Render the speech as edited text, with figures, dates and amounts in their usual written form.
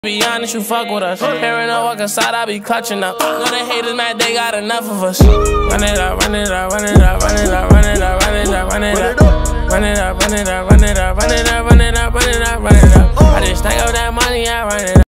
Be honest, you fuck with us. Hearing no walk inside, I be clutching up. Know the haters mad, they got enough of us. Run it up, run it up, run it up, run it up, run it up, run it up, run it up. Run it up, run it up, run it up, run it up, run it up, run it up, run it up. I just stack up that money, I run it up.